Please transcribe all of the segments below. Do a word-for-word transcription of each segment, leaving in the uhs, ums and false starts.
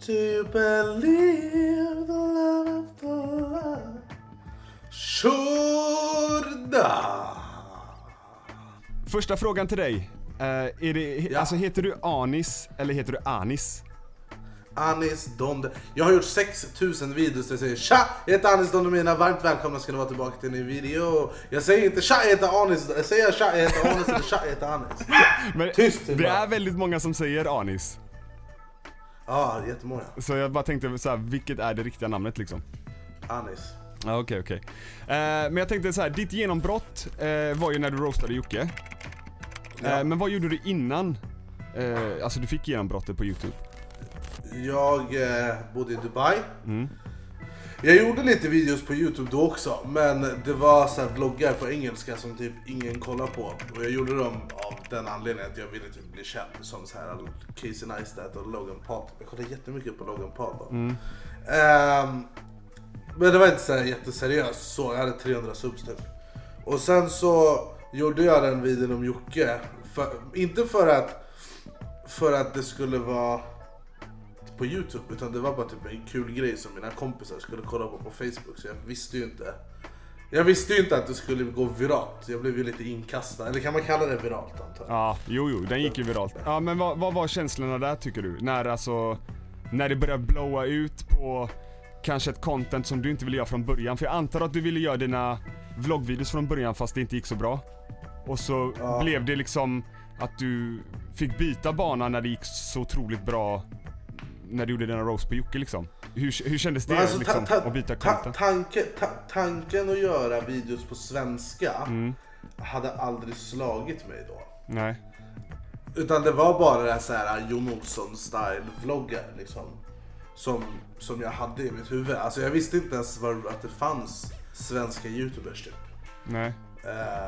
Do you believe the love of the love? Shurda. Första frågan till dig. Uh, är det, ja. Alltså heter du Anis eller heter du Anis? Anis Don. Jag har gjort sex tusen videos där jag säger tja, jag heter Anis Don Demina, varmt välkomna ska ni vara tillbaka till en ny video. Jag säger inte tja, jag heter Anis, jag säger tja, jag heter Anis eller tja, jag heter Anis. Men tyst. Det bara. Är väldigt många som säger Anis. Ja, ah, jättemånga. Så jag bara tänkte så här, vilket är det riktiga namnet liksom? Anis. Ja, okej, okej. Men jag tänkte så här, ditt genombrott eh, var ju när du roastade Jocke. Ja. Eh, men vad gjorde du innan? Eh, alltså du fick genombrottet på YouTube. Jag eh, bodde i Dubai. Mm. Jag gjorde lite videos på YouTube då också, men det var så här vloggar på engelska som typ ingen kollar på. Och jag gjorde dem av den anledningen att jag ville typ bli känd som så här Casey Neistat och Logan Paul. Jag kollade jättemycket på Logan Paul då. Mm. Um, men det var inte så här jätteseriöst, så jag hade trehundra subs typ. Och sen så gjorde jag den videon om Jocke, för, inte för att för att det skulle vara på YouTube, utan det var bara typ en kul grej som mina kompisar skulle kolla på på Facebook, så jag visste ju inte jag visste ju inte att det skulle gå viralt. Jag blev ju lite inkastad, eller kan man kalla det viralt antar jag? Ja, jo jo, den gick ju viralt. Ja, men vad, vad var känslorna där tycker du? När alltså, när det började blowa ut på kanske ett content som du inte ville göra från början, för jag antar att du ville göra dina vloggvideos från början fast det inte gick så bra. Och så ja. Blev det liksom att du fick byta bana när det gick så otroligt bra när du gjorde denna roast på Jocke liksom. Hur, hur kändes det alltså, liksom, ta, ta, att byta ta, content? Tanke, ta, tanken att göra videos på svenska mm. hade aldrig slagit mig då. Nej. Utan det var bara det så här Jon Olsson-style vloggar liksom. Som, som jag hade i mitt huvud. Alltså jag visste inte ens var, att det fanns svenska YouTubers typ. Nej. Uh,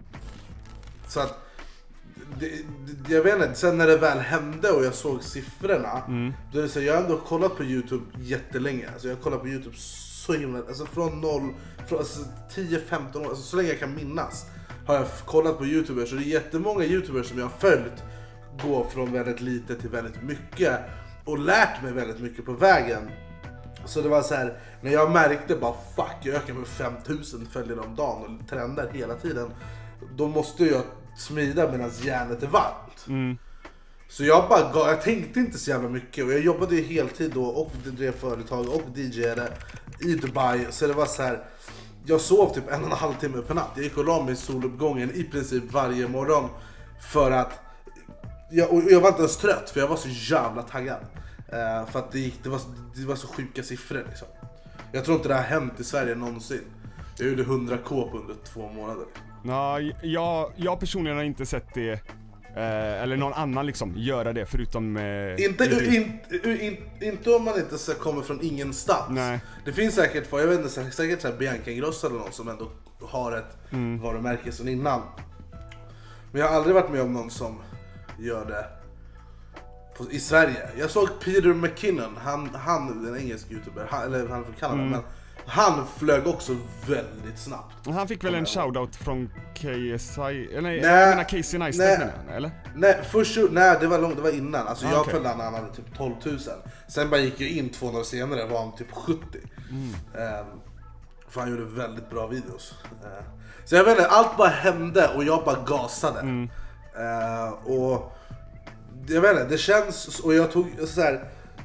så att det, det, jag vet inte, sen när det väl hände och jag såg siffrorna mm. då är det så, jag har ändå kollat på YouTube jättelänge. Alltså jag har kollat på YouTube så himla, alltså från noll, från alltså tio femton år, alltså så länge jag kan minnas har jag kollat på YouTubers. Så det är jättemånga YouTubers som jag har följt gå från väldigt lite till väldigt mycket och lärt mig väldigt mycket på vägen. Så det var så här, när jag märkte bara fuck, jag ökar med fem tusen följare om dagen och trendar hela tiden, då måste jag smida medan järnet är varmt. Mm. Så jag bara, jag tänkte inte så jävla mycket och jag jobbade ju heltid då och drev företag och DJade i Dubai, så det var så här, jag sov typ en och en halv timme per natt. Jag gick och la mig i soluppgången i princip varje morgon för att jag, och jag var inte ens trött för jag var så jävla taggad. Uh, för att det, gick, det, var, det var så sjuka siffror liksom. Jag tror inte det har hänt i Sverige någonsin. Jag gjorde hundra k på under två månader. Nej, jag, jag personligen har inte sett det eh, eller någon annan liksom göra det förutom eh, inte, u, in, u, in, inte om man inte så kommer från ingenstans. Nej. Det finns säkert, jag vet inte, säkert så här Bianca Ingrosso eller någon som ändå har ett mm. varumärke sedan innan. Men jag har aldrig varit med om någon som gör det på, i Sverige. Jag såg Peter McKinnon, han, han en engelsk YouTuber, han, eller han får kalla det, mm. men han flög också väldigt snabbt. Han fick väl en shoutout från K S I, eller nej, jag menar Casey Neistat, eller? Nej, först, nej, det var långt, det var innan. Alltså ah, jag okay. följde han, han hade typ tolv tusen. Sen bara gick jag in två år senare, var han typ sjuttio. Mm. Um, för han gjorde väldigt bra videos. Uh, så jag vet inte, allt bara hände och jag bara gasade. Mm. Uh, och jag vet inte, det känns, och jag tog så här.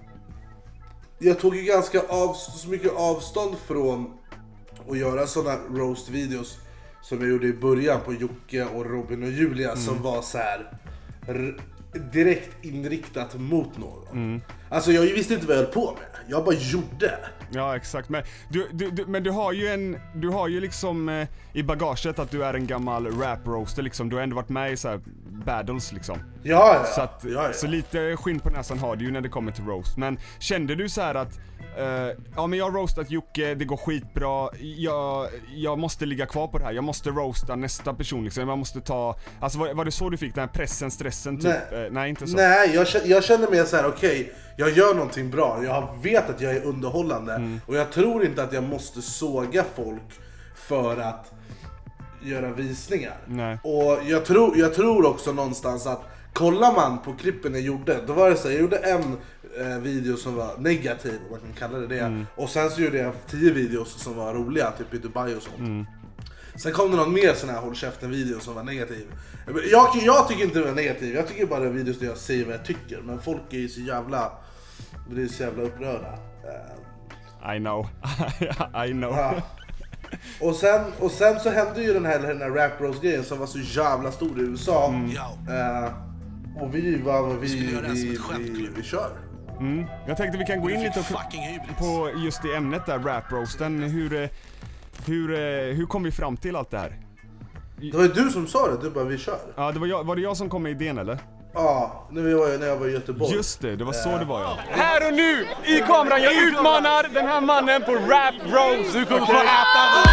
Jag tog ju ganska av, så mycket avstånd från att göra sådana roast-videos som jag gjorde i början på Jocke och Robin och Julia mm. som var så här r- direkt inriktat mot någon. Mm. Alltså jag visste inte vad jag höll på med. Jag bara gjorde. Ja, exakt. Men du, du, du, men du har ju en, du har ju liksom eh, i bagaget att du är en gammal rap-roaster liksom. Du har ändå varit med i så här battles liksom. Ja, ja. Så, att, ja, ja. så lite skinn på näsan har du ju när det kommer till roast. Men kände du så här att Uh, ja men jag har roastat Jocke, det går skitbra. Jag, jag måste ligga kvar på det här. Jag måste roasta nästa person liksom. Jag måste ta, alltså var, var det så du fick den här pressen, stressen typ? Nej, uh, nej inte så. Nej, jag, jag kände mer så här: okej, okay, jag gör någonting bra. Jag vet att jag är underhållande mm. och jag tror inte att jag måste såga folk för att göra visningar. Nej. Och jag tror, jag tror också någonstans att kollar man på klippen jag gjorde, då var det så här, jag gjorde en eh, videos som var negativ, om man kan kalla det det. Mm. Och sen så gjorde jag tio videos som var roliga, typ i Dubai och sånt. Mm. Sen kom det någon mer sån här håll käften video som var negativ. Jag, jag tycker inte det var negativ, jag tycker bara videos där jag säger vad jag tycker. Men folk är ju så jävla, det är så jävla upprörda. I know, I know. Ja. Och, sen, och sen så hände ju den här, den här Rap Bros grejen som var så jävla stor i U S A. Mm. Uh, och vi var, vi, vi, vi, vi, vi kör. Mm. Jag tänkte vi kan gå in lite på just det ämnet där, Rap Roasten. Hur, hur, hur kom vi fram till allt det här? Det var ju du som sa det, du bara vi kör. Ja, det var, jag, var det jag som kom med idén eller? Ja, när, vi var, när jag var i Göteborg. Just det, det var så uh. det var ja. Här och nu, i kameran, jag utmanar den här mannen på Rap Roast. Du kommer få äta.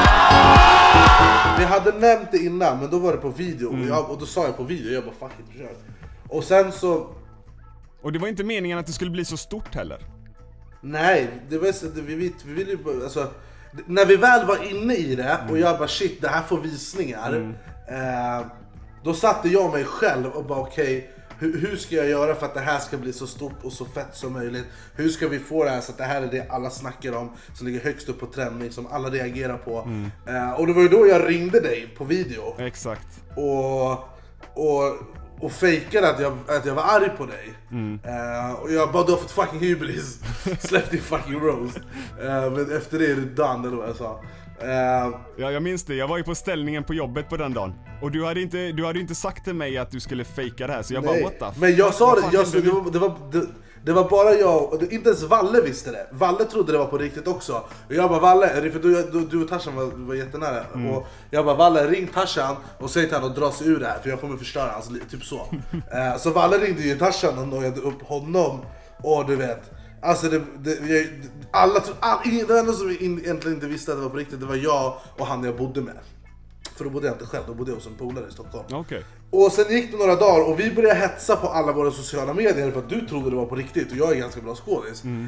Vi hade nämnt det innan, men då var det på video. Mm. Och, jag, och då sa jag på video, jag bara fuck it, kör. Och sen så... Och det var inte meningen att det skulle bli så stort heller. Nej, det var så, vi, vi, vi ville ju bara, alltså... När vi väl var inne i det, mm. och jag bara shit, det här får visningar. Mm. Eh, Då satte jag mig själv och bara okej, okay, hur, hur ska jag göra för att det här ska bli så stort och så fett som möjligt? Hur ska vi få det här så att det här är det alla snackar om, som ligger högst upp på trending, som alla reagerar på? Mm. Uh, och det var ju då jag ringde dig på video. Exakt. Och, och, och fejkade att jag, att jag var arg på dig. Mm. Uh, och jag bara, du har fått fucking hybris. Släpp din fucking roast. Uh, men efter det är det done, eller vad jag sa. Uh, ja, jag minns det. Jag var ju på ställningen på jobbet på den dagen. Och du hade inte, du hade inte sagt till mig att du skulle fejka det här. Så jag nej. bara, what the Men jag sa det, jag, det, var, det, var, det, det var bara jag, inte ens Valle visste det. Valle trodde det var på riktigt också. Och jag bara, Valle, för du, du, du och Tarzan var, var jättenära. Mm. Och jag bara, Valle, ring Tarzan och säg till han att dra sig ur det här, för jag kommer förstöra hans liv, typ så. uh, Så Valle ringde ju Tarzan och nojade upp honom. Och du vet, alltså det, det, jag, alla, all, det enda som egentligen inte visste att det var på riktigt, det var jag och han jag bodde med. För då bodde jag inte själv, då bodde jag hos en polare i Stockholm. Okay. Och sen gick det några dagar och vi började hetsa på alla våra sociala medier för att du trodde det var på riktigt och jag är ganska bra skådis. Mm.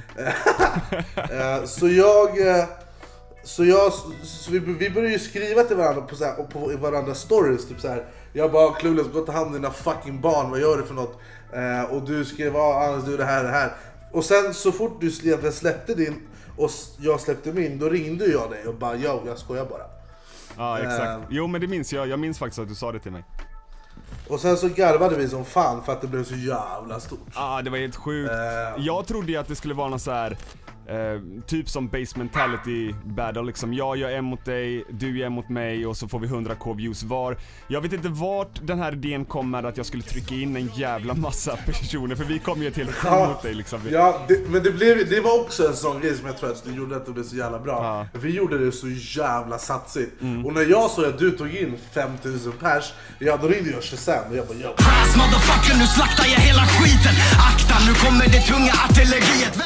Så jag... Så, jag, så vi, vi började ju skriva till varandra på, så här, på varandra stories, typ så här. Jag bara, Clueless, gå ta hand om dina fucking barn, vad gör du för något? Och du skrev, annars du det här, det här. Och sen så fort du släppte din och jag släppte min, då ringde jag dig och bara, yo, jag skojar bara. Ja, exakt. Jo, men det minns jag. Jag minns faktiskt att du sa det till mig. Och sen så garvade vi som fan för att det blev så jävla stort. Ja, det var helt sjukt. Uh, jag trodde ju att det skulle vara någon så här uh, typ som base mentality battle liksom. Jag gör en mot dig, du gör en mot mig och så får vi hundra k views var. Jag vet inte vart den här idén kom med att jag skulle trycka in en jävla massa personer, för vi kom ju till ett ja, mot dig liksom. Ja, det, men det blev det var också en sån grej som jag tror att det gjorde att det blev så jävla bra. Uh. Vi gjorde det så jävla satsigt. Mm. Och när jag såg att du tog in femtusen pers, ja då ringde jag Shazam och jag bara, yo. Crass motherfucker, nu slaktar jag hela skiten. Akta, nu kommer det tunga artilleriet.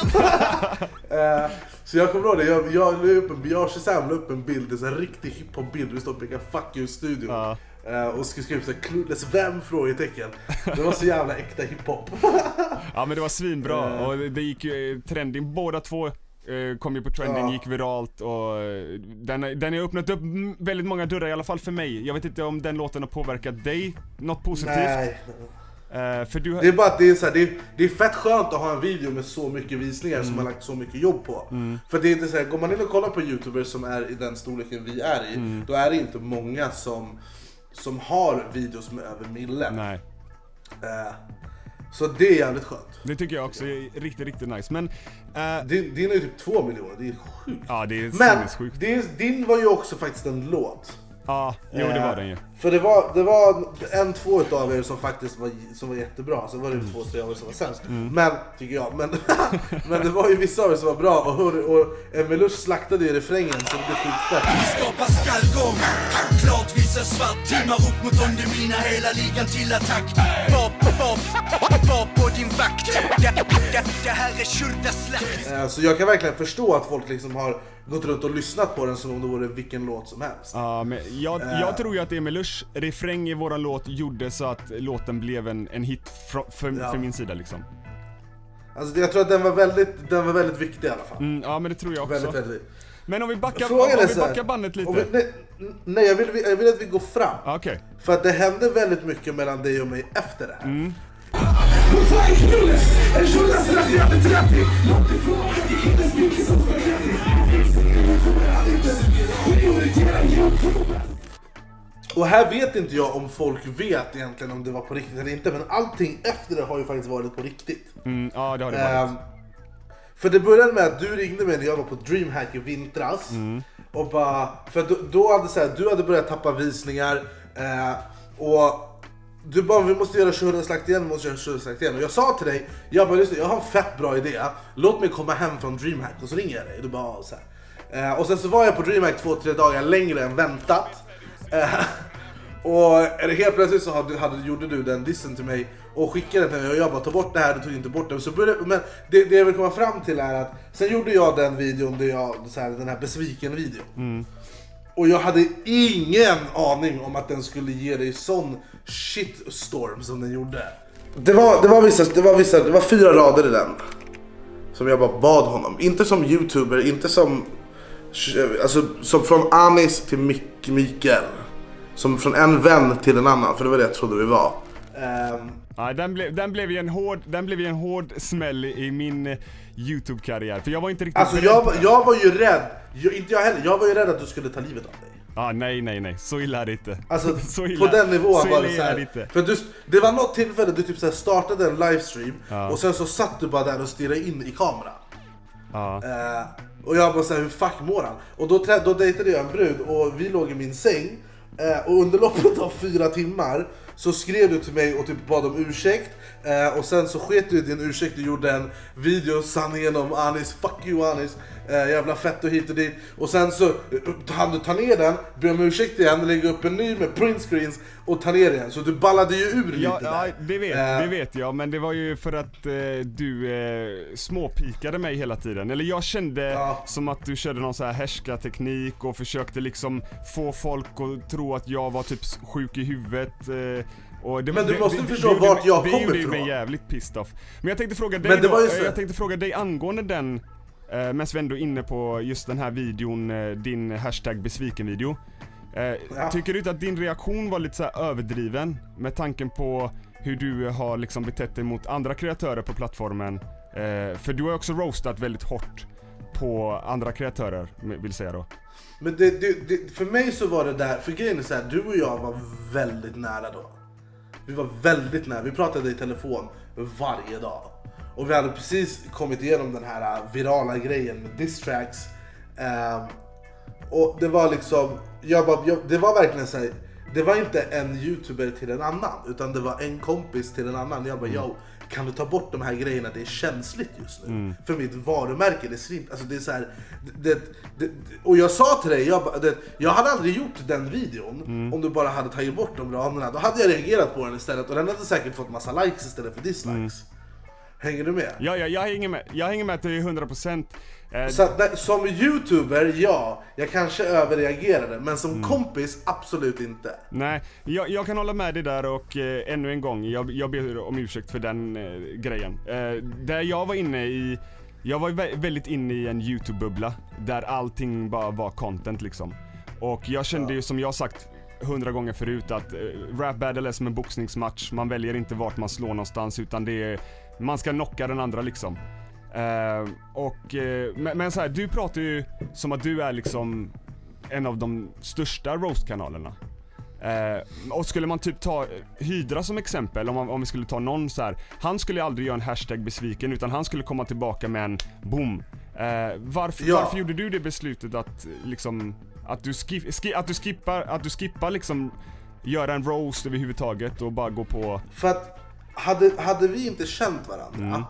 uh, så jag kommer ihåg det, jag, jag, la upp en, jag Shazam la upp en bild, det är en riktig hiphop-bild, vi står och pekar fuck you studio. Uh. Uh, och skulle skriva såhär, Clueless, vem? Frågetecken. Det var så jävla äkta hiphop. Ja, men det var svinbra. Uh. Och det gick ju trending, båda två kom ju på trending, ja. Gick viralt och den, den har öppnat upp väldigt många dörrar, i alla fall för mig. Jag vet inte om den låten har påverkat dig något positivt. Nej. Uh, för du har... Det är bara att det är, så här, det, är, det är fett skönt att ha en video med så mycket visningar, mm. som man lagt så mycket jobb på. Mm. För det är inte så här, går man in och kollar på YouTubers som är i den storleken vi är i, mm. då är det inte många som, som har videos med över millen. Nej. Uh, Så det är jävligt skönt. Det tycker jag också är riktigt, riktigt nice. Men uh... din, din är ju typ två miljoner, det är sjukt. Ja, det är men sjukt. Det, din var ju också faktiskt en låt. Ja, jo det var den ju. För det var, det var en, två utav er som faktiskt var, som var jättebra. Så var det mm. två, tre av er som var sämst. Mm. Men, tycker jag, men, men det var ju vissa av er som var bra. Och, och Emelush slaktade ju refrängen så det blev skitfett. Vi skapar skallgång, klart visar svart. Timmar upp mot Ondemina, hela ligan till attack. Var, var, var på din vakt. Det, det, det här är kyrdaslakt. Så jag kan verkligen förstå att folk liksom har gått runt och lyssnat på den som om det vore vilken låt som helst. Ja, men jag, jag uh, tror ju att Emelush refräng i våran låt gjorde så att låten blev en, en hit för, för, ja. för min sida liksom. Alltså jag tror att den var väldigt, den var väldigt viktig i alla fall. Mm, ja, men det tror jag också. Väldigt, väldigt. Men om vi backar, om, om vi backar bandet lite. Vi, nej, nej jag, vill, jag vill att vi går fram. Okay. För att det hände väldigt mycket mellan dig och mig efter det här. Mm. Och här vet inte jag om folk vet egentligen om det var på riktigt eller inte, men allting efter det har ju faktiskt varit på riktigt. Mm, ja, det har det varit. Um, för det började med att du ringde mig när jag var på Dreamhack i vintras. Mm. Och bara, för då, då hade så här, du hade börjat tappa visningar. Uh, och du bara, vi måste göra tjugohundraslakt igen, vi måste göra tjugohundraslakt igen. Och jag sa till dig, jag bara, jag har en fett bra idé. Låt mig komma hem från Dreamhack. Och så ringer jag dig. Du bara, så här. Uh, och sen så var jag på Dreamhack två, tre dagar längre än väntat. Uh, och helt plötsligt så hade, hade, gjorde du den dissen till mig och skickade den till mig och jag bara, ta bort det här, du tog inte bort det. Så började, men det, det jag vill komma fram till är att sen gjorde jag den videon, där jag, så här, den här besviken videon. Mm. Och jag hade ingen aning om att den skulle ge dig sån shitstorm som den gjorde. Det var, det var, vissa, det var, vissa, det var fyra rader i den som jag bara bad honom. Inte som youtuber, inte som, alltså, som från Anis till Mik- Mikael. Som från en vän till en annan, för det var det jag trodde vi var. Um, ja, den, ble, den blev ju en hård, den blev ju en hård smäll i min uh, YouTube-karriär. För jag var inte riktigt alltså jag, jag var ju rädd, jag, inte jag heller, jag var ju rädd att du skulle ta livet av dig. Ah, nej, nej, nej, så illa är det inte. Alltså så illa, på den nivån var det så här. Det för du, det var något tillfälle du typ så här startade en livestream, ja. Och sen så satt du bara där och stirrade in i kameran. Ja. Uh, och jag bara såhär, hur fuck mår han? Och då, då dejtade jag en brud och vi låg i min säng. Uh, och under loppet av fyra timmar så skrev du till mig och typ bad om ursäkt. Uh, och sen så sket du i din ursäkt, du gjorde en video sanningen om Anis, fuck you Anis. Uh, jävla fett och hit och dit. Och sen så hann du ta ner den, be om ursäkt igen, lägga upp en ny med print screens och ta ner den. Så du ballade ju ur ja, lite ja, där. det vet, uh, det vet jag, men det var ju för att uh, du uh, småpikade mig hela tiden. Eller jag kände ja. som att du körde någon så här härskarteknik och försökte liksom få folk att tro att jag var typ sjuk i huvudet. Uh, Och det, men du det, måste det, förstå det, vart jag det, kommer ifrån. Det gjorde mig jävligt pissed off. Men jag tänkte fråga dig, då, jag tänkte fråga dig angående den, eh, medan vi ändå är inne på just den här videon, eh, din hashtag besviken video. Eh, ja. Tycker du inte att din reaktion var lite så här överdriven med tanken på hur du har liksom betett dig mot andra kreatörer på plattformen? Eh, för du har också roastat väldigt hårt på andra kreatörer, vill säga då. Men det, det, det, för mig så var det där, för grejen är så här, du och jag var väldigt nära då. Vi var väldigt nära, vi pratade i telefon varje dag. Och vi hade precis kommit igenom den här virala grejen med diss tracks. Um, och det var liksom, jag bara, jag, det var verkligen så här, det var inte en youtuber till en annan, utan det var en kompis till en annan. Jag bara, mm. yo, kan du ta bort de här grejerna, det är känsligt just nu. Mm. För mitt varumärke, det är slimt. Alltså det är så här, det, det, det, och jag sa till dig, jag, det, jag hade aldrig gjort den videon mm. om du bara hade tagit bort de raderna. Då hade jag reagerat på den istället och den hade säkert fått massa likes istället för dislikes. Mm. Hänger du med? Ja, ja, jag hänger med. Jag hänger med till hundra procent. Eh, så att, som youtuber, ja, jag kanske överreagerade, men som mm. kompis, absolut inte. Nej, jag, jag kan hålla med dig där och eh, ännu en gång, jag, jag ber om ursäkt för den eh, grejen. Eh, där jag var inne i, jag var vä- väldigt inne i en YouTube-bubbla, där allting bara var content liksom. Och jag kände ja. ju, som jag sagt hundra gånger förut, att eh, rap battle är som en boxningsmatch. Man väljer inte vart man slår någonstans, utan det är, man ska knocka den andra liksom. Uh, och, uh, men, men så här, du pratar ju som att du är liksom en av de största roast-kanalerna. Uh, och skulle man typ ta Hydra som exempel, om, man, om vi skulle ta någon så här, han skulle aldrig göra en hashtag besviken, utan han skulle komma tillbaka med en boom. Uh, varför, ja. varför gjorde du det beslutet att liksom att du, skip, ski, att du skippar att du skippar liksom göra en roast överhuvudtaget och bara gå på? För att hade, hade vi inte känt varandra mm.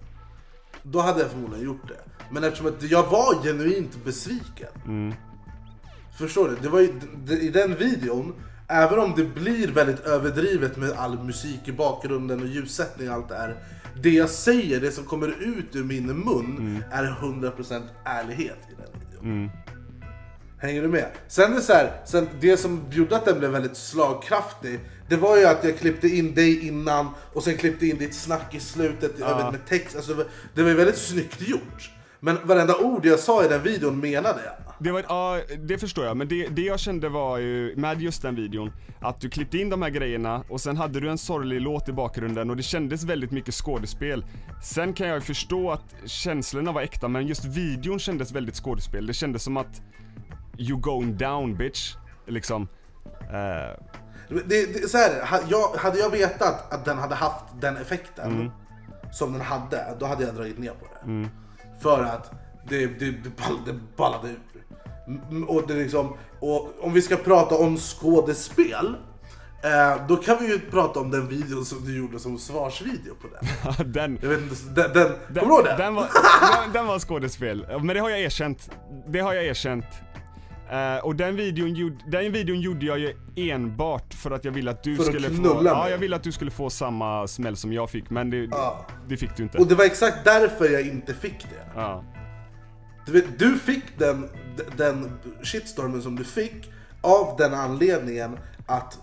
då hade jag förmodligen gjort det. Men eftersom att jag var genuint besviken. Mm. Förstår du? Det var i, det, i den videon, även om det blir väldigt överdrivet med all musik i bakgrunden och ljussättning och allt det här, det jag säger, det som kommer ut ur min mun mm. är hundra procent ärlighet i den videon. Mm. Hänger du med? Sen det så här, sen det som gjorde att den blev väldigt slagkraftig, det var ju att jag klippte in dig innan och sen klippte in ditt snack i slutet ja. över med text. Alltså, det var ju väldigt snyggt gjort. Men varenda ord jag sa i den videon menade jag. Det var, ja, det förstår jag, men det, det jag kände var ju med just den videon att du klippte in de här grejerna och sen hade du en sorglig låt i bakgrunden och det kändes väldigt mycket skådespel. Sen kan jag förstå att känslorna var äkta, men just videon kändes väldigt skådespel. Det kändes som att you going down bitch, liksom. Uh... Det, det, så här, jag, hade jag vetat att den hade haft den effekten mm. som den hade, då hade jag dragit ner på det. Mm. För att det, det, det, ball, det ballade ur. Och, det liksom, och om vi ska prata om skådespel, eh, då kan vi ju prata om den videon som du gjorde som svarsvideo på den. den, jag vet inte, den, den, den kommer du ihåg den? Den var, den, den var skådespel, men det har jag erkänt. Det har jag erkänt. Uh, och den videon, den videon gjorde jag ju enbart för att jag ville att du för skulle att få ja, jag ville att du skulle få samma smäll som jag fick, men det, ja. det fick du inte. Och det var exakt därför jag inte fick det. Ja. Du vet, du fick den, den shitstormen som du fick av den anledningen att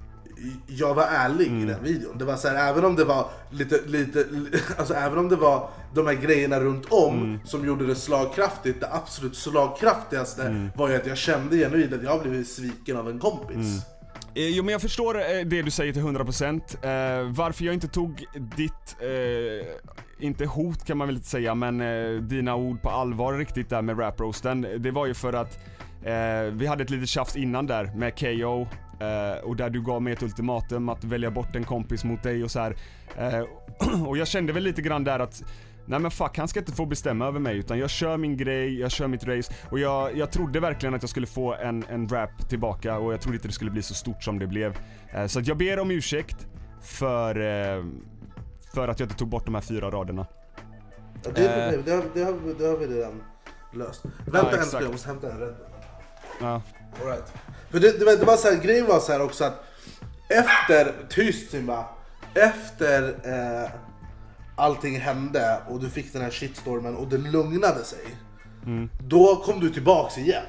jag var ärlig mm. i den videon. Det var så här, även om det var lite, lite alltså även om det var de här grejerna runt om mm. som gjorde det slagkraftigt, det absolut slagkraftigaste mm. var ju att jag kände genuint att jag blev sviken av en kompis. Mm. Jo, men jag förstår det du säger till hundra procent. Eh, varför jag inte tog ditt, eh, inte hot kan man väl inte säga, men eh, dina ord på allvar riktigt där med rap roasten, det var ju för att eh, vi hade ett litet tjafs innan där med K O. Uh, och där du gav mig ett ultimatum att välja bort en kompis mot dig och så här. Uh, och jag kände väl lite grann där att nej men fuck, han ska inte få bestämma över mig, utan jag kör min grej, jag kör mitt race. Och jag, jag trodde verkligen att jag skulle få en, en rap tillbaka, och jag trodde inte det skulle bli så stort som det blev. uh, Så att jag ber om ursäkt för, uh, för att jag inte tog bort de här fyra raderna. Ja, det, uh, det, har, det, har, det har vi redan löst. Vänta ja, en sekund, jag måste hämta en rädd. Ja. All right. För det, det, det var så här, grejen var så här också att efter, tyst Simba, efter eh, allting hände och du fick den här shitstormen och det lugnade sig, mm. då kom du tillbaks igen.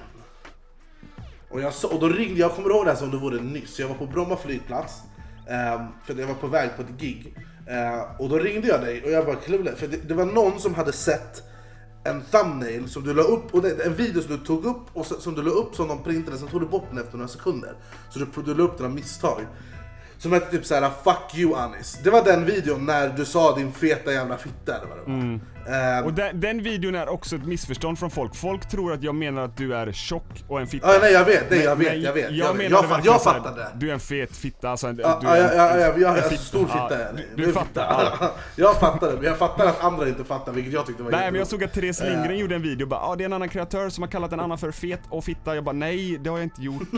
Och, jag, och då ringde, jag kommer ihåg det här som det vore nyss, jag var på Bromma flygplats, eh, för jag var på väg på ett gig, eh, och då ringde jag dig och jag bara kluvlade, för det, det var någon som hade sett en thumbnail som du la upp, och det, en video som du tog upp och som du la upp som de printade, sen tog du bort den efter några sekunder. Så du, du la upp den av misstag. Som hette typ såhär, fuck you Anis. Det var den videon när du sa din feta jävla fitta eller vad det var. Mm. Um, och den, den videon är också ett missförstånd från folk. Folk tror att jag menar att du är tjock och en fitta. Ja, nej jag vet, nej, jag vet, jag vet. Jag, jag, vet. jag, jag, jag fattar det. Du är en fet fitta alltså, du ja, är en, ja, ja, ja, jag är en fitta. stor fitta. Ja, du, du, du fattar. Ja. Jag fattar det, men jag fattar att andra inte fattar, vilket jag tyckte var nej, men jag såg att Therese Lindgren uh. gjorde en video och bara, ah, det är en annan kreatör som har kallat en annan för fet och fitta. Jag bara, nej, det har jag inte gjort.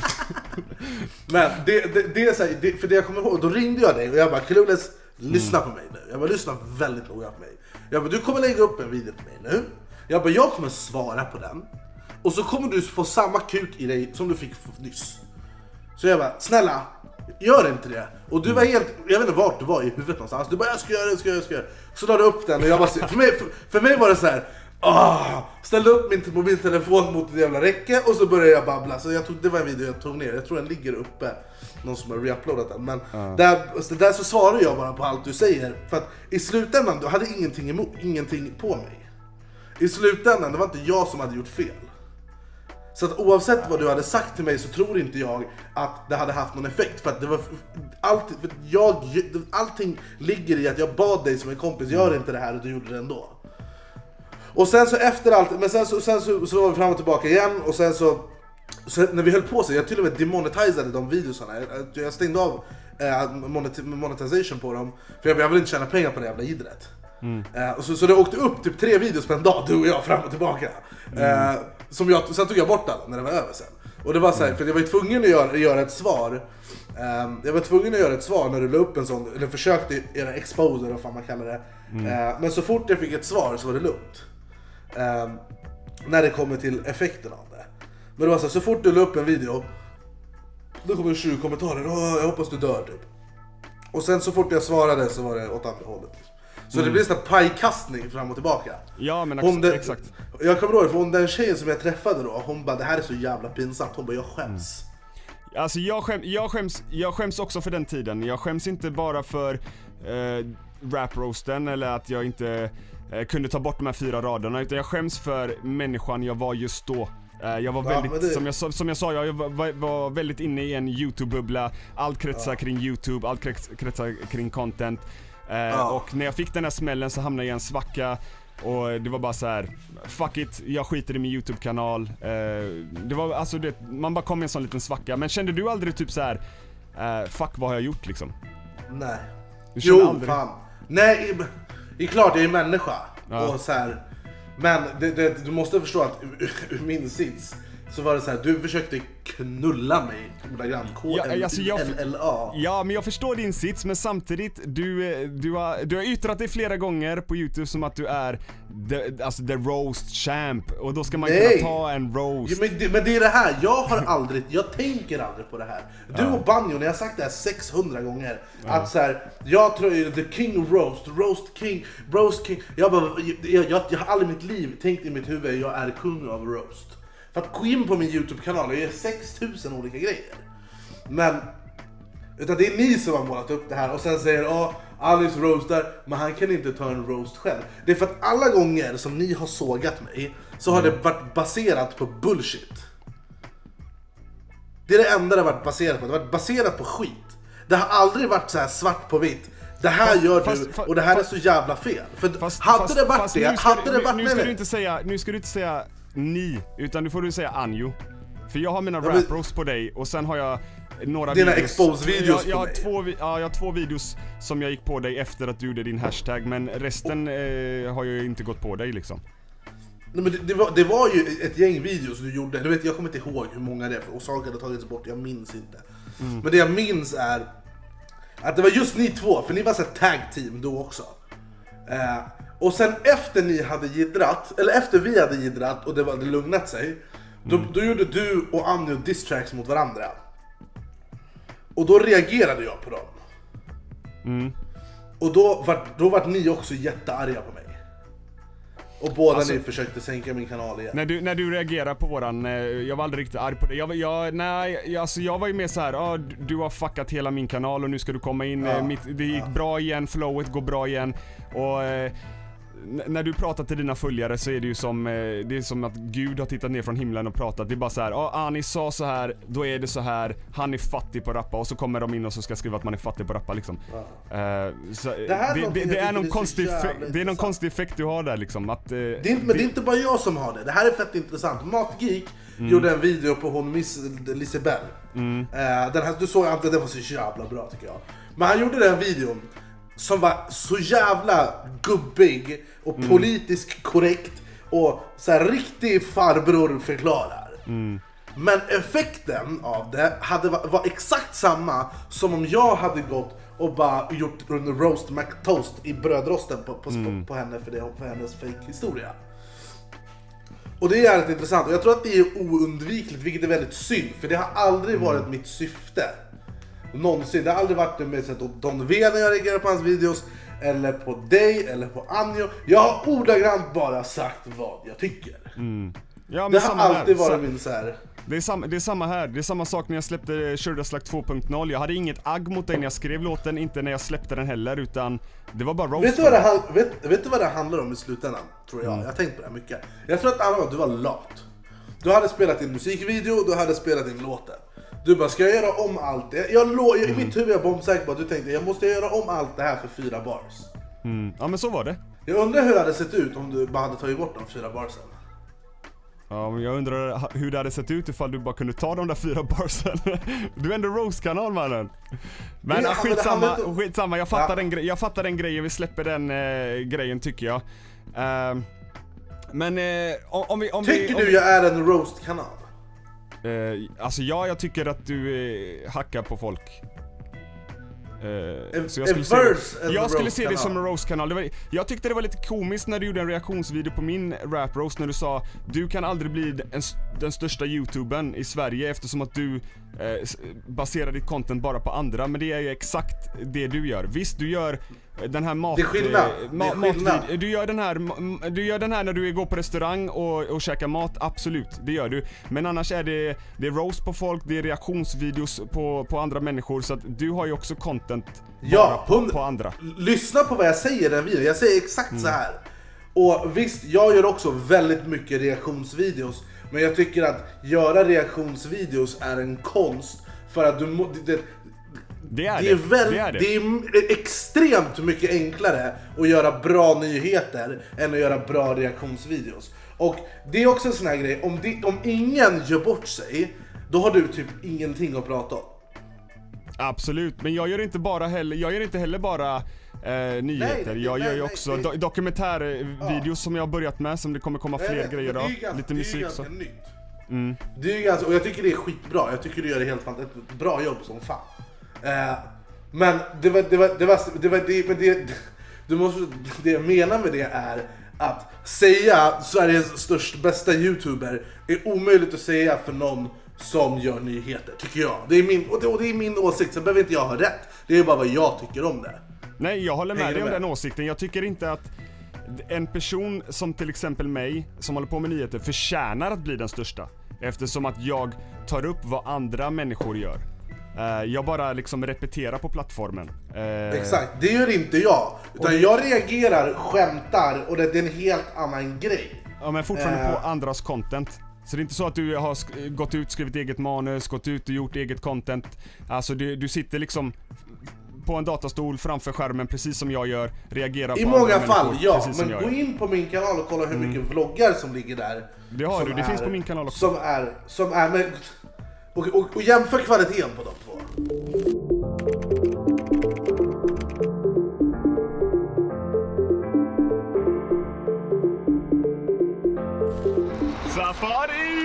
Men det, det, det är så här, det, för det jag kommer ihåg, då ringde jag dig och jag bara, Clueless, lyssna mm. på mig nu. Jag bara, lyssna väldigt noga på mig. Jag bara, du kommer lägga upp en video till mig nu. Jag bara, jag kommer svara på den. Och så kommer du få samma kuk i dig som du fick nyss. Så jag bara, snälla, gör inte det. Och du var helt, jag vet inte vart du var i huvudet någonstans. Du bara, jag ska göra det, jag ska göra det, jag ska göra det. Så la du upp den och jag bara, för mig, för, för mig var det så här. Ah, ställde upp min mobiltelefon mot ett jävla räcke och så började jag babbla. Så jag tog, det var en video jag tog ner. Jag tror den ligger uppe. Någon som har reuploadat den. Men uh. där, där så svarar jag bara på allt du säger. För att i slutändan, du hade ingenting emot, ingenting på mig. I slutändan, det var inte jag som hade gjort fel. Så att oavsett vad du hade sagt till mig så tror inte jag att det hade haft någon effekt. För att det var allt, för jag, allting ligger i att jag bad dig som en kompis, gör inte det här, och du gjorde det ändå. Och sen så efter allt, men sen så, sen så, så var vi fram och tillbaka igen. Och sen så, så när vi höll på sig, jag till och med demonetizade de videosarna. Jag, jag stängde av eh, monet, monetization på dem. För jag, jag vill inte tjäna pengar på det jävla idret. Mm. eh, och så, så det åkte upp typ tre videos på en dag, du och jag fram och tillbaka. mm. eh, som jag, Sen tog jag bort alla när det var över sen. Och det var så här, för jag var ju tvungen att göra, göra ett svar. eh, Jag var tvungen att göra ett svar när du la upp en sån, eller försökte göra exposure, vad fan man kallar det. mm. eh, Men så fort jag fick ett svar så var det lugnt. Um, när det kommer till effekten av det. Men det var så, så fort du la upp en video, då kommer det tjugo kommentarer. Åh, jag hoppas du dör typ. Och sen så fort jag svarade så var det åt andra hållet. Så mm. det blir en sån pajkastning fram och tillbaka. Ja, men hon, det, exakt. Jag kommer ihåg, för hon, den tjejen som jag träffade då, hon bara, det här är så jävla pinsamt. Hon bara, jag skäms. Mm. Alltså jag, skäm, jag, skäms, jag skäms också för den tiden. Jag skäms inte bara för uh, rap roasten eller att jag inte eh, kunde ta bort de här fyra raderna, utan jag skäms för människan jag var just då. eh, Jag var Ja, väldigt, det... som, jag, som jag sa, jag var, var väldigt inne i en YouTube-bubbla. Allt kretsar ja. kring YouTube, allt krets, kretsar kring content. eh, ja. Och när jag fick den här smällen så hamnade jag i en svacka. Och det var bara så här: fuck it, jag skiter i min YouTube-kanal. eh, Det var alltså det, man bara kom i en sån liten svacka. Men kände du aldrig typ så här: eh, fuck, vad har jag gjort liksom? Nej. Jo, aldrig... fan. Nej, det är klart jag är människa. Ja. Och så här, men det, det, du måste förstå att ur, ur min sits så var det så här: du försökte knulla mig. K N L L A. Ja, men jag förstår din sits, men samtidigt du, du, har, du har yttrat dig flera gånger på YouTube som att du är the, alltså the roast champ. Och då ska man Nej. kunna ta en roast. Ja, men, det, men det är det här, jag har aldrig, jag tänker aldrig på det här. Du ja. och Banjo, när jag har sagt det här sexhundra gånger, ja. att så här, jag tror ju the king roast, roast king, roast king. Jag, bara, jag, jag, jag har aldrig i mitt liv tänkt i mitt huvud, jag är kung av roast. För att gå in på min YouTube-kanal, jag gör sex tusen olika grejer. Men utan det är ni som har målat upp det här och sen säger ja, Alice roastar, men han kan inte ta en roast själv. Det är för att alla gånger som ni har sågat mig så har mm. det varit baserat på bullshit. Det är det enda det har varit baserat på. Det har varit baserat på skit. Det har aldrig varit så här svart på vitt. Det här fast, gör fast, du och det här fast, är så jävla fel. För fast, hade fast, det varit fast, det, hade du, det varit nu, nu ska du inte säga, nu ska du inte säga ni, utan du får du säga Anjo. För jag har mina ja, rap roast på dig och sen har jag några dina videos. expose-videos jag, jag, på har mig. Två, ja, jag har två videos som jag gick på dig efter att du gjorde din hashtag, men resten oh. eh, har jag ju inte gått på dig liksom. Nej, men det, det, var, det var ju ett gäng videos du gjorde. Du vet, jag kommer inte ihåg hur många det är, och saker hade tagits bort, jag minns inte. Mm. Men det jag minns är att det var just ni två, för ni var så ett tag team då också. Eh, och sen efter ni hade jiddrat, eller efter vi hade jiddrat och det var det lugnat sig, då, mm. då gjorde du och Anjo diss tracks mot varandra. Och då reagerade jag på dem. Mm. Och då var, då var ni också jättearga på mig. Och båda alltså, ni försökte sänka min kanal igen. När du, när du reagerar på våran, eh, jag var aldrig riktigt arg på det. Jag, jag, nej, jag, alltså jag var ju mer så här: ah, du har fuckat hela min kanal och nu ska du komma in. Ja, eh, mitt, det gick ja. bra igen, flowet går bra igen. Och eh, n- när du pratar till dina följare så är det ju som, eh, det är som att Gud har tittat ner från himlen och pratat. Det är bara så här: ah, Anis sa så här, då är det så här. Han är fattig på rappa, och så kommer de in och så ska skriva att man är fattig på rappa liksom. Ja. Eh, så, det, det, det, det är någon konstig effekt, det är någon konstig effekt du har där liksom att, eh, det är inte, men det är inte bara jag som har det. Det här är fett intressant. Matgeek mm. gjorde en video på hon Miss Lisebell. Mm. Eh, den här, du såg att den var så jävla bra tycker jag. Men han gjorde den videon som var så jävla gubbig och mm. politiskt korrekt och så här riktig farbror förklarar. Mm. Men effekten av det hade var, var exakt samma som om jag hade gått och bara gjort en roast McToast i brödrosten på, på, mm. på henne för, det, för hennes fake historia. Och det är jävligt intressant, och jag tror att det är oundvikligt, vilket är väldigt synd, för det har aldrig mm. varit mitt syfte. Någonsin, det har aldrig varit det med sätt att Don V när jag reagerar på hans videos, eller på dig, eller på Anjo. Jag har ordagrant bara sagt vad jag tycker. Mm. Ja, men det har alltid här. varit min så här. Det är, samma, det är samma här, det är samma sak när jag släppte Shurdaslack två punkt noll. Jag hade inget agg mot dig när jag skrev låten, inte när jag släppte den heller, utan det var bara roast. Vet du vad det, vet, vet du vad det handlar om i slutändan, tror jag? Mm. Jag har tänkt på det här mycket. Jag tror att Anna, du var lat. Du hade spelat din musikvideo, du hade spelat din låten. Du bara, ska jag göra om allt det? Jag låg i mitt huvud, jag bombsäker på att du tänkte, jag måste göra om allt det här för fyra bars. Mm. Ja, men så var det. Jag undrar hur det hade sett ut om du bara hade tagit bort de fyra barsen. Ja, men jag undrar hur det hade sett ut ifall du bara kunde ta de där fyra barsen. Du är ändå roast-kanal, mannen. Men ja, skitsamma, men inte... skitsamma. Jag fattar, ja. den gre- jag fattar den grejen, vi släpper den eh, grejen tycker jag. Uh, men eh, om vi... Om tycker vi, om du jag är en roast-kanal? Uh, alltså ja, jag tycker att du uh, hackar på folk. Uh, så jag skulle se, det, jag skulle se det som en roast-kanal. Det var, jag tyckte det var lite komiskt när du gjorde en reaktionsvideo på min rap roast, när du sa du kan aldrig bli en, den största youtubern i Sverige eftersom att du eh, baserar ditt content bara på andra. Men det är ju exakt det du gör. Visst, du gör den här mat... Det är skillnad. Eh, ma- det är skillnad. Du gör den här Du gör den här när du går på restaurang och, och käkar mat, absolut, det gör du. Men annars är det, det är roast på folk, det är reaktionsvideos på, på andra människor. Så att du har ju också content ja, bara på, på andra. Lyssna på vad jag säger i den videon. Jag säger exakt mm. så här. Och visst, jag gör också väldigt mycket reaktionsvideos. Men jag tycker att göra reaktionsvideos är en konst. För att du må, det, det, är det, är det. väl, det är det. Det är extremt mycket enklare att göra bra nyheter än att göra bra reaktionsvideos. Och det är också en sån här grej, om, det, om ingen gör bort sig, då har du typ ingenting att prata om. Absolut, men jag gör inte bara heller, jag gör inte heller bara eh, nyheter. Nej, jag nej, gör ju nej, också nej. do- dokumentärvideos ja. som jag har börjat med, som det kommer komma fler nej, grejer av. Ganska, lite musik så. Nytt. Mm. Det är ganska, och jag tycker det är skitbra. Jag tycker du gör det helt fantastiskt. Ett bra jobb som fan. Eh, men det var det var det var det var det men det du måste det jag menar med det är att säga Sveriges största bästa YouTuber är omöjligt att säga för någon som gör nyheter, tycker jag. Det är min och det, och det är min åsikt, så behöver inte jag ha rätt. Det är bara vad jag tycker om det. Nej, jag håller med Hänger dig om med? den åsikten. Jag tycker inte att en person som till exempel mig, som håller på med nyheter, förtjänar att bli den största. Eftersom att jag tar upp vad andra människor gör. Uh, jag bara liksom repeterar på plattformen. Uh, Exakt, det gör inte jag. Utan det... jag reagerar, skämtar och det är en helt annan grej. Ja, men fortfarande uh... på andras content. Så det är inte så att du har sk- gått ut, skrivit eget manus, gått ut och gjort eget content. Alltså du, du sitter liksom på en datastol framför skärmen precis som jag gör, reagerar I på många andra fall, ja, men gå in på min kanal och kolla hur mycket mm. vloggar som ligger där. Det har du, det är, finns på min kanal också. Som är, som är med, och, och, och jämför kvaliteten på de två. Safari!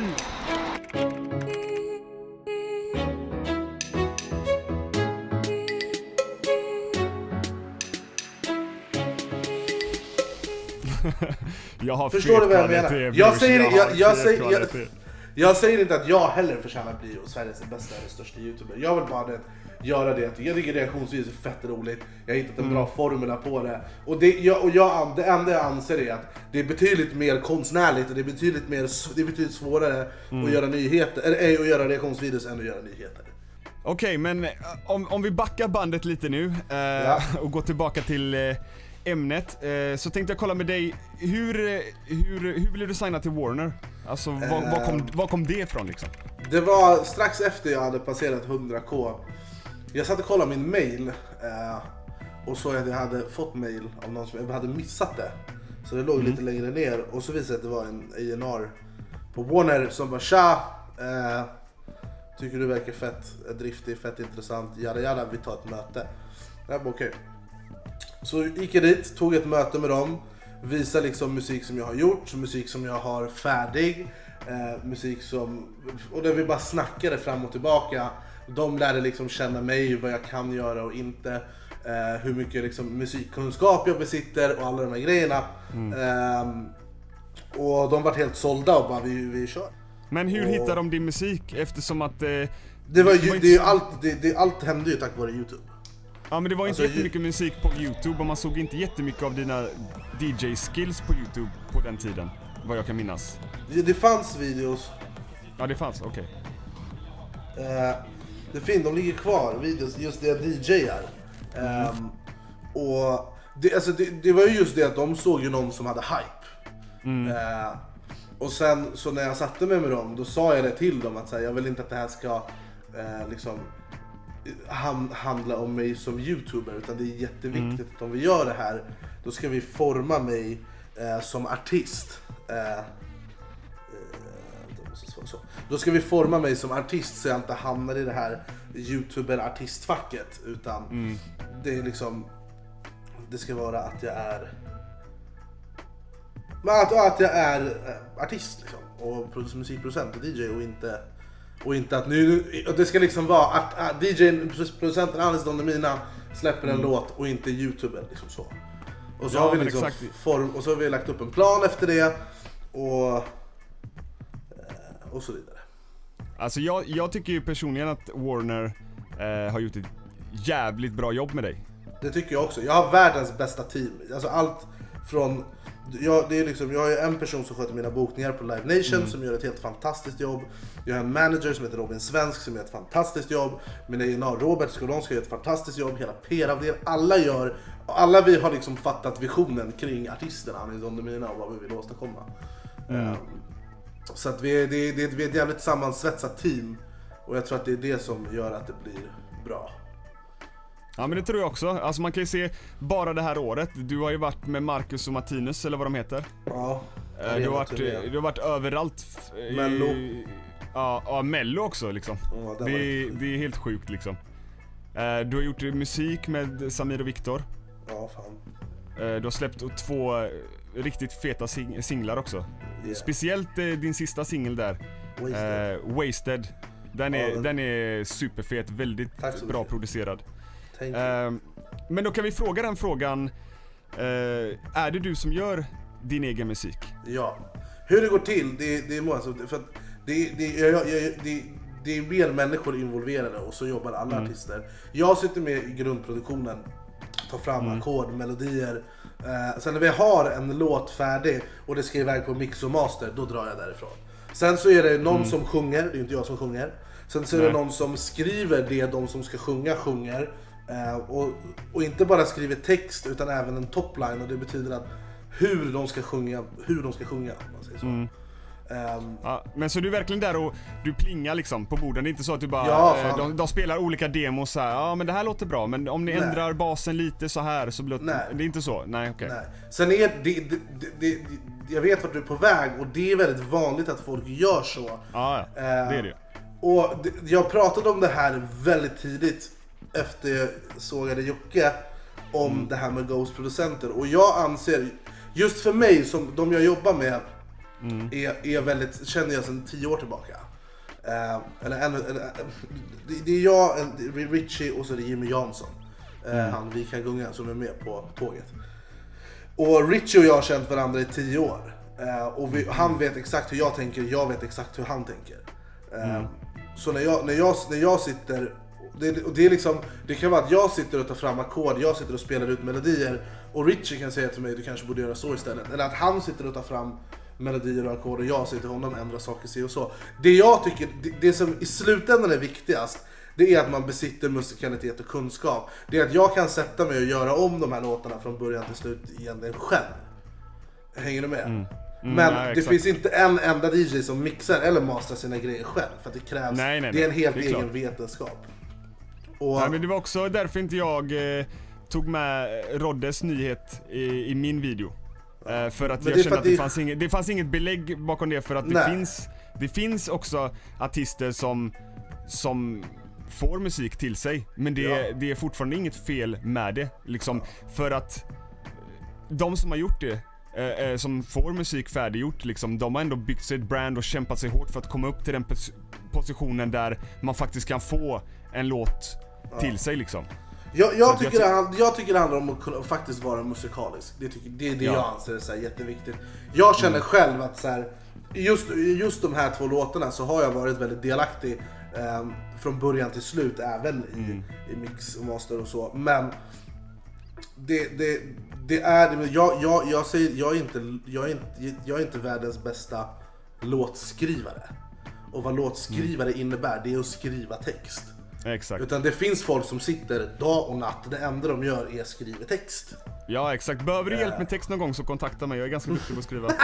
Jag har Förstår du vad jag menar? Kvalitet, jag, säger, jag, jag, jag, säger, jag, kvalitet. jag säger inte att jag heller förtjänar att bli Sveriges bästa eller största YouTuber. Jag vill bara det, göra det. Jag tycker reaktionsvideos är fett roligt. Jag har hittat en mm. bra formula på det. Och, det, jag, och jag, det enda jag anser är att det är betydligt mer konstnärligt och det är betydligt, mer, det är betydligt svårare mm. att göra nyheter, eller att göra reaktionsvideos än att göra nyheter. Okej, okay, men om, om vi backar bandet lite nu eh, ja. och går tillbaka till eh, ämnet, eh, så tänkte jag kolla med dig, hur, hur, hur blev du signa till Warner? Alltså, var, uh, var, kom, var kom det ifrån liksom? Det var strax efter jag hade passerat hundra k. Jag satt och kollade min mail eh, och så att jag hade fått mail av någon som jag hade missat det. Så det låg mm. lite längre ner och så visade det att det var en A and R på Warner som bara tja, eh, tycker du verkar fett driftig, fett intressant, jada jada, vi tar ett möte. Jag bara okej. Okay. Så gick jag dit, tog ett möte med dem, visade liksom musik som jag har gjort, musik som jag har färdig, eh, musik som, och där vi bara snackade fram och tillbaka. De lärde liksom känna mig, vad jag kan göra och inte, eh, hur mycket liksom musikkunskap jag besitter och alla de här grejerna. Mm. Eh, och de var helt sålda och bara vi, vi kör. Men hur och... hittar de din musik eftersom att eh, det var ju, det var inte... det, allt, det, det, allt hände ju tack vare YouTube. Ja, men det var inte alltså, jättemycket ju... musik på YouTube och man såg inte jättemycket av dina D J-skills på YouTube på den tiden, vad jag kan minnas. Det, det fanns videos. Ja, det fanns, okej. Okay. Uh, det finns, de ligger kvar, videos, just det jag D J-ar. Mm. Um, och det, alltså det, det var ju just det att de såg ju någon som hade hype. Mm. Uh, och sen så när jag satte mig med dem, då sa jag det till dem att så här, jag vill inte att det här ska uh, liksom handla om mig som YouTuber, utan det är jätteviktigt mm. att om vi gör det här, då ska vi forma mig eh, som artist. Eh, eh, så. Då ska vi forma mig som artist så jag inte hamnar i det här YouTuber-artistfacket, utan mm. det är liksom, det ska vara att jag är att, att jag är artist liksom, och musikproducent och D J och inte Och inte att nu, det ska liksom vara att, att D J:n, producenten Alice Don Demina släpper en mm. låt och inte YouTuber liksom så. Och så, ja, har vi liksom form, och så har vi lagt upp en plan efter det och, och så vidare. Alltså jag, jag tycker ju personligen att Warner eh, har gjort ett jävligt bra jobb med dig. Det tycker jag också. Jag har världens bästa team. Alltså allt från... Jag, det är liksom, jag har ju en person som sköter mina bokningar på Live Nation mm. som gör ett helt fantastiskt jobb. Jag har en manager som heter Robin Svensk som gör ett fantastiskt jobb. Min egen Robert ska, de ska göra ett fantastiskt jobb. Hela P R-avdelningen, alla gör alla vi har liksom fattat visionen kring artisterna, Anis Don Demina, och vad vi vill åstadkomma. Mm. Um, så att vi är, det, är, det är ett jävligt sammansvetsat team, och jag tror att det är det som gör att det blir bra. Ja, men det tror jag också. Alltså man kan ju se bara det här året. Du har ju varit med Marcus och Martinus, eller vad de heter. Ja. Du har varit, du har varit överallt. Mello. Ja, ja, Mello också liksom. Ja, det, det, det är helt sjukt liksom. Du har gjort musik med Samir och Viktor. Ja, fan. Du har släppt två riktigt feta sing- singlar också. Yeah. Speciellt din sista singel där. Wasted. Uh, Wasted. Den är, ja, den... den är superfet, väldigt bra mycket. Producerad. Uh, men då kan vi fråga den frågan. Uh, är det du som gör din egen musik? Ja. Hur det går till, det, det är många som... För att det, det, jag, jag, det, det är mer människor involverade, och så jobbar alla mm. artister. Jag sitter med i grundproduktionen, tar fram mm. ackord, melodier. Uh, sen när vi har en låt färdig och det ska iväg på mix och master, då drar jag därifrån. Sen så är det någon mm. som sjunger, det är inte jag som sjunger. Sen så är Nej. det någon som skriver det de som ska sjunga sjunger. Uh, och, och inte bara skriver text utan även en topline, och det betyder att hur de ska sjunga, hur de ska sjunga, om man säger så. Mm. Um, ja, men så du är verkligen där och du plingar liksom på borden. Det är inte så att du bara ja, eh, de, de spelar olika demos så här. Ja, men det här låter bra, men om ni nej. ändrar basen lite så här så blir det, det är inte så. Nej, okej. Okay. Sen är det, det, det, det jag vet vart du är på väg, och det är väldigt vanligt att folk gör så. Ja, ja. Uh, det är det. Och det, jag pratade om det här väldigt tidigt efter jag sågade Jocke om mm. det här med Ghost-producenter, och jag anser, just för mig som de jag jobbar med mm. är, är väldigt, känner jag sedan tio år tillbaka. Uh, eller, eller, eller det, det är jag, det är Richie och så är det Jimmy Jansson. Uh, mm. Han Vika Gunga som är med på tåget. Och Richie och jag har känt varandra i tio år. Uh, och vi, han vet exakt hur jag tänker, jag vet exakt hur han tänker. Uh, mm. Så när jag, när jag, när jag sitter, det, och det är liksom, det kan vara att jag sitter och tar fram ackord, jag sitter och spelar ut melodier, och Richie kan säga till mig, du kanske borde göra så istället. Eller att han sitter och tar fram melodier och ackord och jag säger till honom ändra saker sig och så. Det jag tycker, det, det som i slutändan är viktigast, det är att man besitter musikalitet och kunskap. Det är att jag kan sätta mig och göra om de här låtarna från början till slut egentligen själv. Hänger du med? Mm. Mm, men nej, det exakt. Finns inte en enda D J som mixar eller masterar sina grejer själv, för att det krävs, nej, nej, nej. Det är en helt är egen klart. vetenskap. Och... Nej, men det var också därför inte jag eh, tog med Roddes nyhet i, i min video. Eh, för att jag kände att det, det, fanns inget, det fanns inget belägg bakom det, för att det finns, det finns också artister som, som får musik till sig, men det, ja. det är fortfarande inget fel med det liksom, för att de som har gjort det, eh, som får musik färdiggjort liksom, de har ändå byggt sig ett brand och kämpat sig hårt för att komma upp till den pos- positionen där man faktiskt kan få en låt till ja. sig liksom. Jag, jag, tycker jag, ty- det, jag tycker det handlar om att kunna, faktiskt vara musikalisk. Det, tycker, det är det ja. jag anser är så här jätteviktigt. Jag känner mm. själv att så här, just, just de här två låtarna så har jag varit väldigt delaktig eh, från början till slut, även i, mm. i mix och master och så. Men det, det, det är, jag, jag, jag, säger, jag, är inte, jag, är inte, jag är inte världens bästa låtskrivare. Och vad låtskrivare mm. innebär, det är att skriva text. Exakt. Utan det finns folk som sitter dag och natt, det enda de gör är att skriva text. Ja, exakt. Behöver du hjälp med text någon gång så kontakta mig, jag är ganska duktig på att skriva.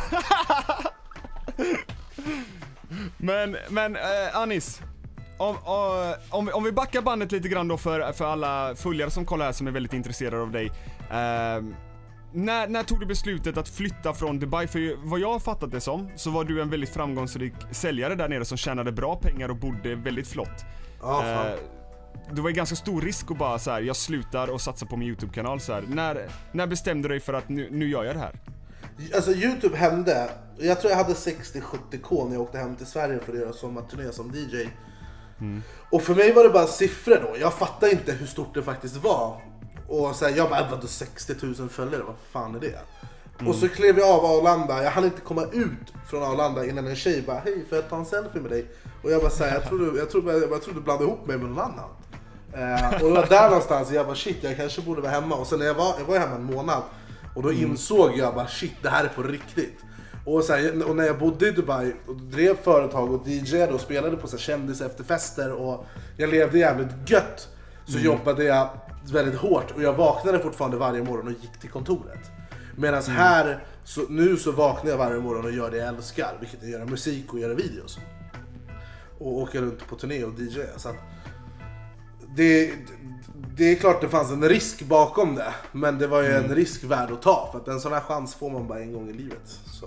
men, men eh, Anis, om, om, om vi backar bandet lite grann då för, för alla följare som kollar här som är väldigt intresserade av dig. Eh, när, när tog du beslutet att flytta från Dubai? För vad jag har fattat det som, så var du en väldigt framgångsrik säljare där nere som tjänade bra pengar och bodde väldigt flott. Ja, eh, det var en ganska stor risk att bara så här, jag slutar och satsar på min YouTube-kanal så här. När, när bestämde du dig för att nu, nu gör jag det här? Alltså YouTube hände, jag tror jag hade sextio sjuttio k när jag åkte hem till Sverige för att göra sommarturné som D J. Mm. Och för mig var det bara siffror då, jag fattade inte hur stort det faktiskt var. Och så här, jag bara, vadå sextio tusen följare, vad fan är det? Mm. Och så klev jag av Arlanda, jag hann inte komma ut från Arlanda innan en tjej bara, hej, får jag ta en selfie med dig? Och jag bara säger, jag trodde jag trodde jag, jag trodde du blandade ihop mig med någon annan. Uh, och det var där någonstans jag bara, shit, jag kanske borde vara hemma. Och sen när jag var, jag var hemma en månad, och då mm. insåg jag bara, shit, det här är på riktigt. Och, så här, och när jag bodde i Dubai och drev företag och D J:ade och spelade på så här kändis efterfester och jag levde jävligt gött, så mm. jobbade jag väldigt hårt och jag vaknade fortfarande varje morgon och gick till kontoret. Medan mm. här, så, nu så vaknar jag varje morgon och gör det jag älskar, vilket är att göra musik och göra videos. Och åka runt på turné och D J. Så att det, det är klart det fanns en risk bakom det, men det var ju mm. en risk värd att ta, för att en sån här chans får man bara en gång i livet. Som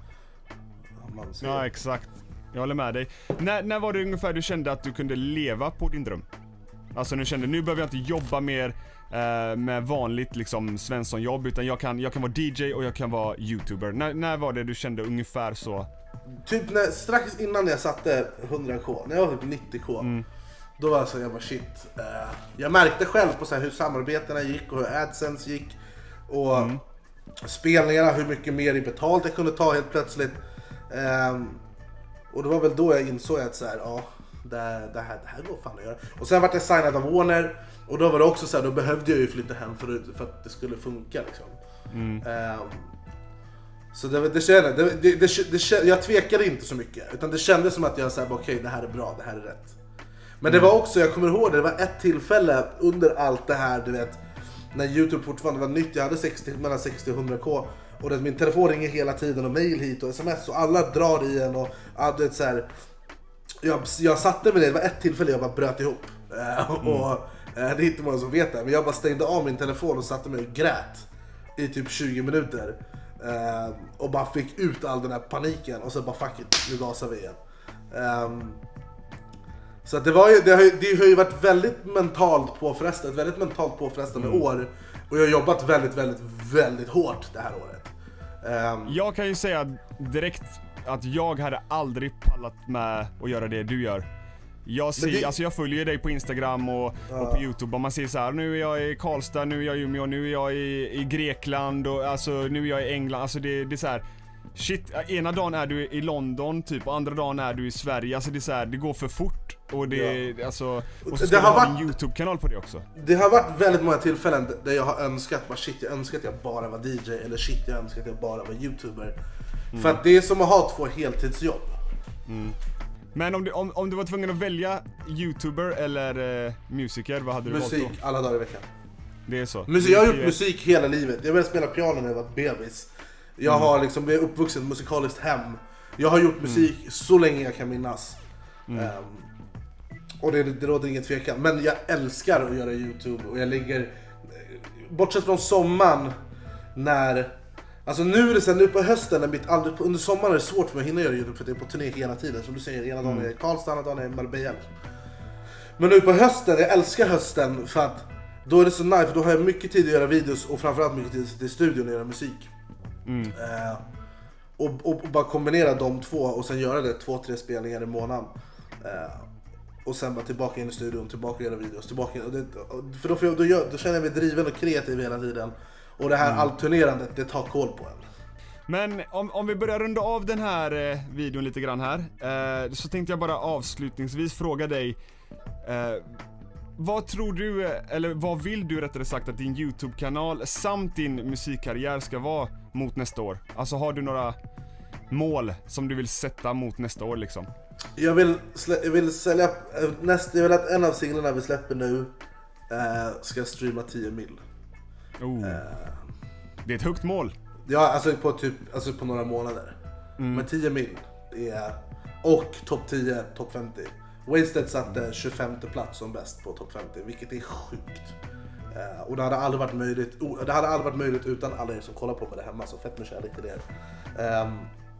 man ser. Ja, exakt. Jag håller med dig. När, när var det ungefär du kände att du kunde leva på din dröm? Alltså nu kände, nu behöver jag inte jobba mer eh, med vanligt liksom Svensson-jobb, utan jag kan, jag kan vara D J och jag kan vara YouTuber. När, när var det du kände ungefär så? Typ när, strax innan jag satte hundra k, när jag var typ nittio k, mm. då var jag så, jag bara shit. Uh, jag märkte själv på så här hur samarbetena gick och hur AdSense gick. Och mm. spelningarna, hur mycket mer i betalt jag kunde ta helt plötsligt. Um, och det var väl då jag insåg att så här, ja, det, det, här, det här går fan att göra. Och sen var jag signad av Warner. Och då var det också så här, då behövde jag ju flytta hem för, för att det skulle funka liksom. Mm. Um, Så det, det kände, det, det, det, det, jag tvekade inte så mycket, utan det kändes som att jag sa okej, okay, det här är bra, det här är rätt. Men mm. det var också, jag kommer ihåg det, det var ett tillfälle under allt det här, du vet, när YouTube fortfarande var nytt, jag hade sextio, mellan sextio och hundra k, och det, min telefon ringer hela tiden och mail hit och sms och alla drar i en och ja, det, så här, jag, jag satte mig ner, det var ett tillfälle jag bara bröt ihop. Mm. och äh, det är inte många som vet det, men jag bara stängde av min telefon och satte mig och grät i typ tjugo minuter. Uh, och bara fick ut all den här paniken och så bara fuck it, nu gasar vi igen. Um, så att det, var ju, det, har ju, det har ju varit väldigt mentalt påfrestande, väldigt mentalt påfrestande mm. år. Och jag har jobbat väldigt, väldigt, väldigt hårt det här året. Um, jag kan ju säga direkt att jag hade aldrig pallat med att göra det du gör. Jag, ser, det... alltså jag följer dig på Instagram och, ja. och på YouTube och man ser så här, nu är jag i Karlstad, nu är jag i Umeå, nu är jag i, i Grekland och alltså nu är jag i England, alltså det, det är så här, shit, ena dagen är du i London typ och andra dagen är du i Sverige, alltså det är så här, det går för fort och det ja. alltså, och så ska det du ha varit, din YouTube-kanal på det också. Det har varit väldigt många tillfällen där jag har önskat, bara shit, jag önskar att jag bara var D J, eller shit, jag önskar att jag bara var YouTuber. Mm. För att det är som att ha två heltidsjobb. Mm. Men om du, om, om du var tvungen att välja YouTuber eller eh, musiker, vad hade du musik, valt då? Musik, alla dagar i veckan. Det är så? Musik, jag har gjort musik hela livet. Jag började spela piano när jag var bebis. Jag mm. har liksom blivit uppvuxen i ett musikaliskt hem. Jag har gjort musik mm. så länge jag kan minnas. Mm. Um, och det, det råder ingen tvekan. Men jag älskar att göra YouTube och jag ligger, bortsett från sommaren, när... Alltså nu är det så här, nu på hösten, när mitt, under sommaren är det svårt för mig att hinna göra YouTube för att jag är på turné hela tiden. Som du säger, ena dagen är jag i Karlstad, andra dagen är jag i Marbella. Men nu på hösten, jag älskar hösten för att då är det så nice, för då har jag mycket tid att göra videos och framförallt mycket tid att sitta i studion och göra musik. Mm. Uh, och, och, och bara kombinera de två och sen göra det två, tre spelningar i månaden. Uh, och sen bara tillbaka in i studion, tillbaka och göra videos, tillbaka in, och det, och, för då, för då, gör, då känner jag mig driven och kreativ hela tiden. Och det här mm. allturnerandet, det tar koll på en. Men om, om vi börjar runda av den här eh, videon lite grann här, eh, så tänkte jag bara avslutningsvis fråga dig, eh, vad tror du, eller vad vill du rättare sagt att din YouTube-kanal samt din musikkarriär ska vara mot nästa år? Alltså har du några mål som du vill sätta mot nästa år liksom? Jag vill, slä, jag vill sälja, nästa, jag vill att en av singlarna vi släpper nu eh, ska streama tio mil. Oh. Uh, det är ett högt mål. Ja, alltså på typ alltså på några månader. Mm. Men tio mil är, och topp tio, topp femtio. Wasted satte tjugofemte plats som bäst på topp femtio, vilket är sjukt. Uh, och det hade aldrig varit möjligt. Oh, det hade aldrig varit möjligt utan alla er som kollar på mig där hemma, så fett med kärlek till er. Um,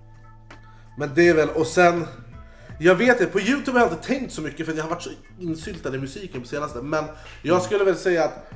men det är väl, och sen jag vet inte, på YouTube har jag inte tänkt så mycket för jag har varit så insyltad i musiken på senaste, men jag skulle väl säga att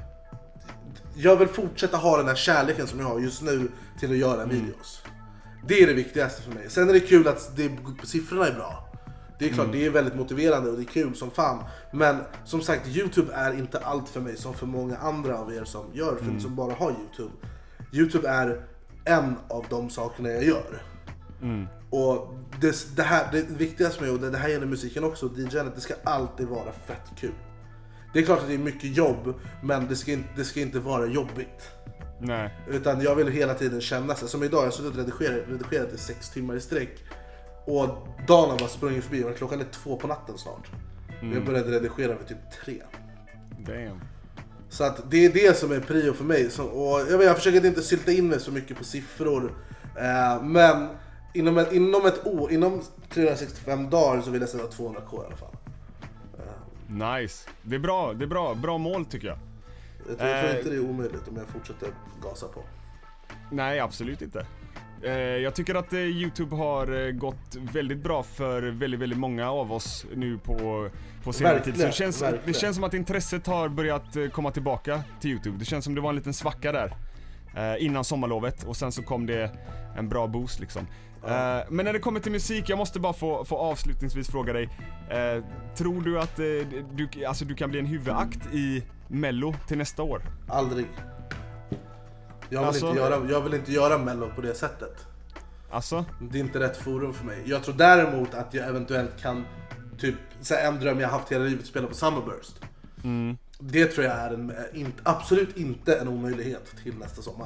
jag vill fortsätta ha den här kärleken som jag har just nu till att göra mm. videos. Det är det viktigaste för mig. Sen är det kul att det, siffrorna är bra. Det är klart, mm. det är väldigt motiverande och det är kul som fan. Men som sagt, YouTube är inte allt för mig som för många andra av er som gör film mm. som bara har YouTube. YouTube är en av de sakerna jag gör. Mm. Och det, det, här, det viktigaste med, och det, det här gäller musiken också, D J:et, det ska alltid vara fett kul. Det är klart att det är mycket jobb, men det ska inte, det ska inte vara jobbigt. Nej. Utan jag vill hela tiden känna sig, som idag, jag har suttit och redigerat, redigerat i sex timmar i sträck. Och dagen har bara sprungit förbi, och klockan är två på natten snart. Mm. Jag började redigera vid typ tre. Damn. Så att det är det som är prio för mig. Så, och jag, vet, jag försöker inte sylta in mig så mycket på siffror. Eh, men inom ett, inom ett år, inom trehundrasextiofem dagar så vill jag sätta tvåhundra k i alla fall. Eh. Nice. Det är bra, det är bra. Bra mål tycker jag. Jag tror, jag tror inte det är omöjligt om jag fortsätter gasa på. Nej, absolut inte. Eh, jag tycker att eh, YouTube har eh, gått väldigt bra för väldigt, väldigt många av oss nu på, på senare tid. Så det känns, det känns som att intresset har börjat eh, komma tillbaka till YouTube. Det känns som det var en liten svacka där eh, innan sommarlovet och sen så kom det en bra boost liksom. Ja. Eh, men när det kommer till musik, jag måste bara få, få avslutningsvis fråga dig. Eh, tror du att eh, du, alltså, du kan bli en huvudakt i Mello till nästa år? Aldrig. Jag vill, alltså, inte göra, jag vill inte göra Mello på det sättet. Alltså? Det är inte rätt forum för mig. Jag tror däremot att jag eventuellt kan, typ, så en dröm jag haft hela livet, spela på Summerburst. Mm. Det tror jag är en, in, absolut inte en omöjlighet till nästa sommar.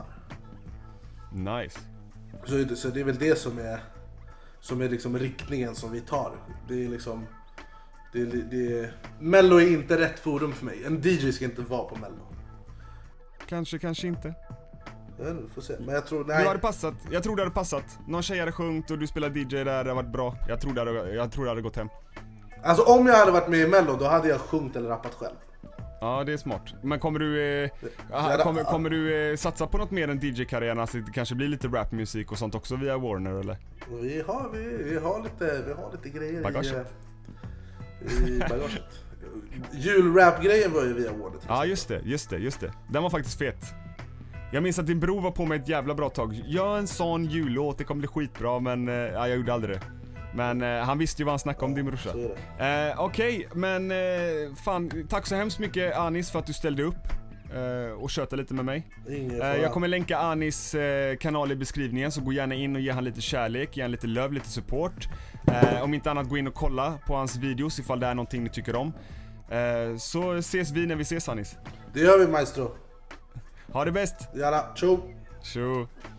Nice. Så, så det är väl det som är, som är liksom riktningen som vi tar. Det är liksom, det, det, Mello är inte rätt forum för mig. En D J ska inte vara på Mello. Kanske, kanske inte. Ja, du får se. Men jag tror, nej. Du hade passat, jag tror det hade passat. Någon tjej hade sjungit och du spelade D J där, det hade varit bra. Jag tror det hade, jag tror det hade gått hem. Alltså om jag hade varit med i Mello, då hade jag sjungit eller rappat själv. Ja, det är smart. Men kommer du, eh, Ja, kommer, kommer du eh, satsa på något mer än D J-karriären? Alltså det kanske blir lite rapmusik och sånt också via Warner eller? Vi har, vi, vi har, lite, vi har lite grejer bagaget. i, i bagaget. Julrap-grejen var ju via Warner. Ja, just det, just det, just det. Den var faktiskt fet. Jag minns att din bror var på mig ett jävla bra tag. Gör en sån jullåt, det kommer bli skitbra, men eh, ja, jag gjorde aldrig det. Men eh, han visste ju vad han snackade om, ja, din brorsa. Eh, Okej, okay, men eh, fan, tack så hemskt mycket Anis för att du ställde upp eh, och köta lite med mig. Eh, jag kommer länka Anis eh, kanal i beskrivningen, så gå gärna in och ge han lite kärlek, ge han lite love, lite support. Eh, om inte annat, gå in och kolla på hans videos ifall det är någonting ni tycker om. Eh, så ses vi när vi ses, Anis. Det gör vi, maestro. Ha det bäst. Jalla, tjo. Tjo.